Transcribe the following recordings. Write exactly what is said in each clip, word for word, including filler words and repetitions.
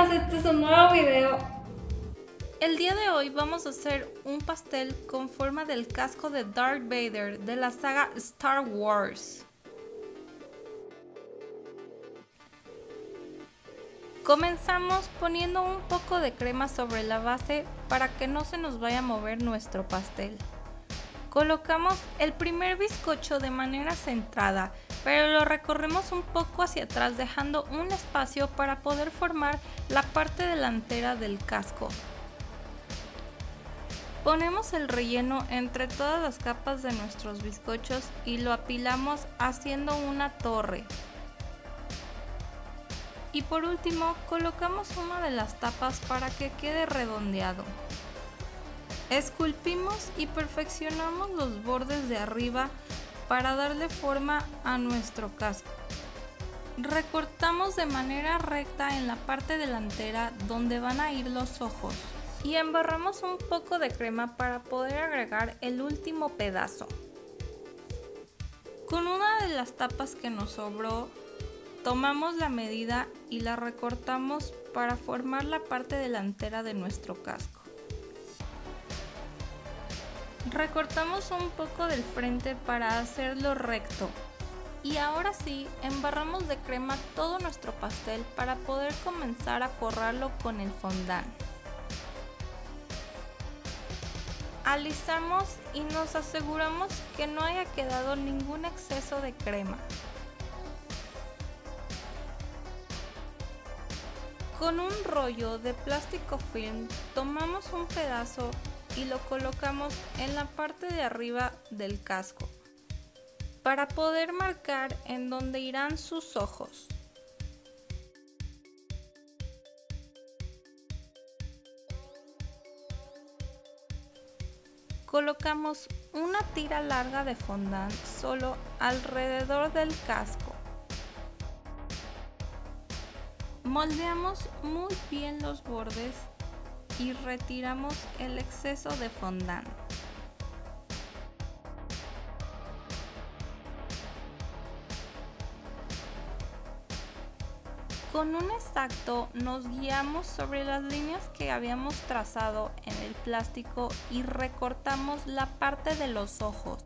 amigos, este es un nuevo video. El día de hoy vamos a hacer un pastel con forma del casco de Darth Vader de la saga Star Wars. Comenzamos poniendo un poco de crema sobre la base para que no se nos vaya a mover nuestro pastel. Colocamos el primer bizcocho de manera centrada, pero lo recorremos un poco hacia atrás dejando un espacio para poder formar la parte delantera del casco. Ponemos el relleno entre todas las capas de nuestros bizcochos y lo apilamos haciendo una torre. Y por último colocamos una de las tapas para que quede redondeado. Esculpimos y perfeccionamos los bordes de arriba para darle forma a nuestro casco. Recortamos de manera recta en la parte delantera donde van a ir los ojos y embarramos un poco de crema para poder agregar el último pedazo. Con una de las tapas que nos sobró, tomamos la medida y la recortamos para formar la parte delantera de nuestro casco. Recortamos un poco del frente para hacerlo recto y ahora sí embarramos de crema todo nuestro pastel para poder comenzar a forrarlo con el fondant. Alisamos y nos aseguramos que no haya quedado ningún exceso de crema. Con un rollo de plástico film tomamos un pedazo y lo colocamos en la parte de arriba del casco para poder marcar en donde irán sus ojos. Colocamos una tira larga de fondant solo alrededor del casco. Moldeamos muy bien los bordes y retiramos el exceso de fondant. Con un exacto nos guiamos sobre las líneas que habíamos trazado en el plástico y recortamos la parte de los ojos.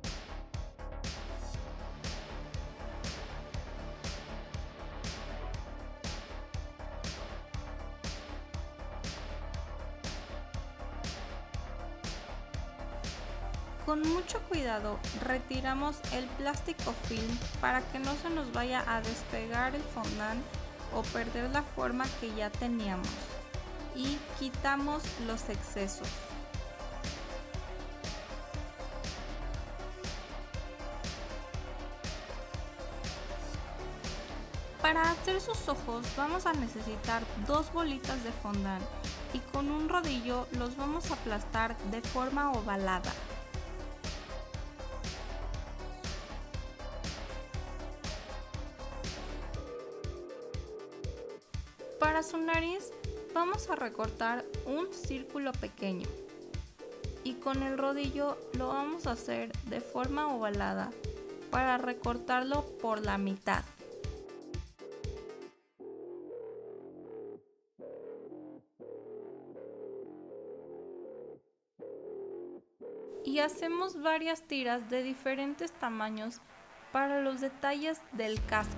Con mucho cuidado retiramos el plástico film para que no se nos vaya a despegar el fondant o perder la forma que ya teníamos y quitamos los excesos. Para hacer sus ojos vamos a necesitar dos bolitas de fondant y con un rodillo los vamos a aplastar de forma ovalada. Para su nariz vamos a recortar un círculo pequeño y con el rodillo lo vamos a hacer de forma ovalada para recortarlo por la mitad. Y hacemos varias tiras de diferentes tamaños para los detalles del casco.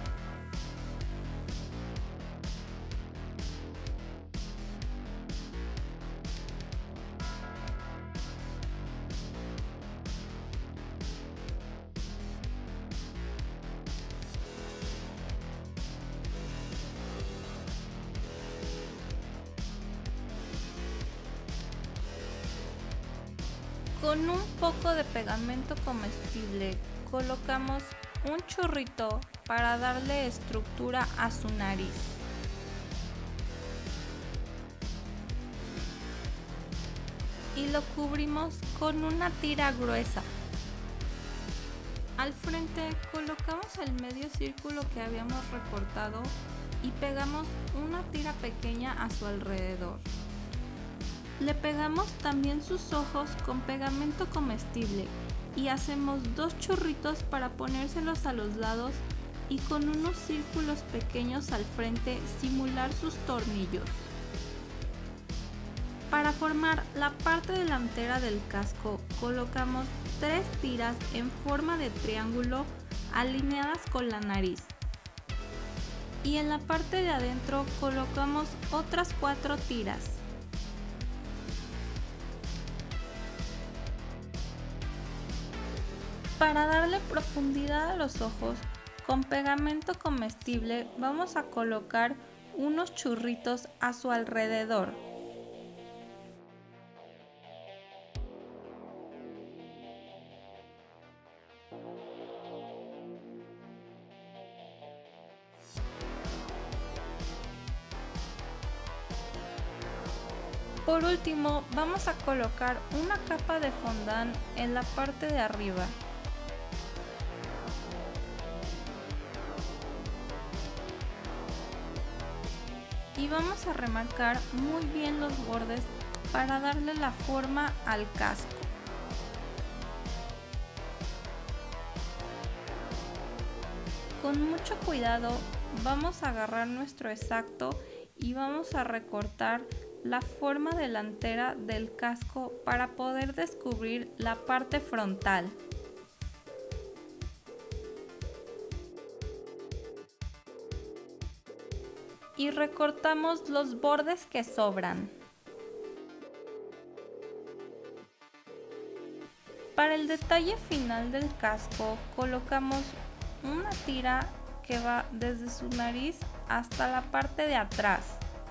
Con un poco de pegamento comestible colocamos un chorrito para darle estructura a su nariz. Y lo cubrimos con una tira gruesa. Al frente colocamos el medio círculo que habíamos recortado y pegamos una tira pequeña a su alrededor. Le pegamos también sus ojos con pegamento comestible y hacemos dos chorritos para ponérselos a los lados y con unos círculos pequeños al frente simular sus tornillos. Para formar la parte delantera del casco, colocamos tres tiras en forma de triángulo alineadas con la nariz. Y en la parte de adentro colocamos otras cuatro tiras. Para darle profundidad a los ojos, con pegamento comestible vamos a colocar unos churritos a su alrededor. Por último, vamos a colocar una capa de fondant en la parte de arriba. Y vamos a remarcar muy bien los bordes para darle la forma al casco. Con mucho cuidado vamos a agarrar nuestro exacto y vamos a recortar la forma delantera del casco para poder descubrir la parte frontal. Y recortamos los bordes que sobran. Para el detalle final del casco colocamos una tira que va desde su nariz hasta la parte de atrás.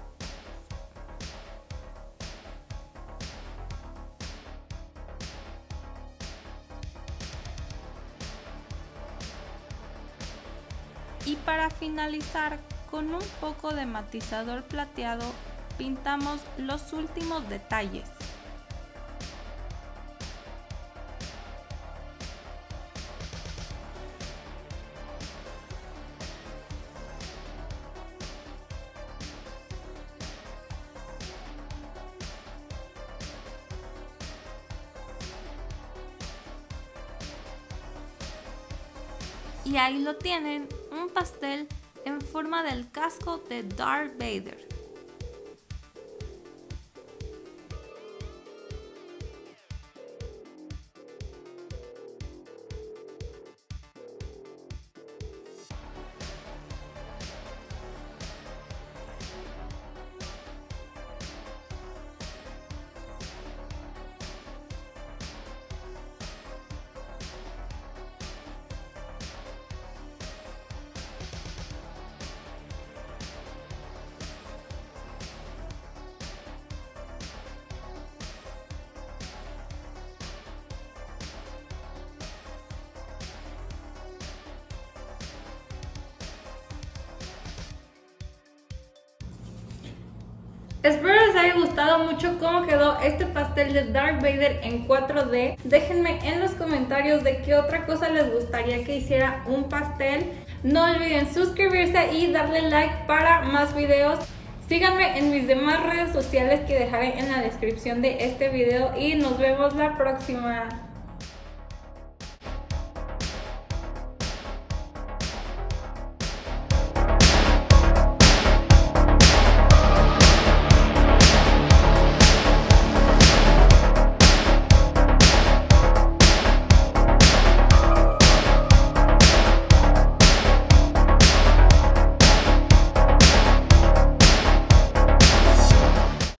Y para finalizar, con un poco de matizador plateado, pintamos los últimos detalles. Y ahí lo tienen, un pastel en forma del casco de Darth Vader. Espero les haya gustado mucho cómo quedó este pastel de Darth Vader en cuatro D. Déjenme en los comentarios de qué otra cosa les gustaría que hiciera un pastel. No olviden suscribirse y darle like para más videos. Síganme en mis demás redes sociales que dejaré en la descripción de este video y nos vemos la próxima.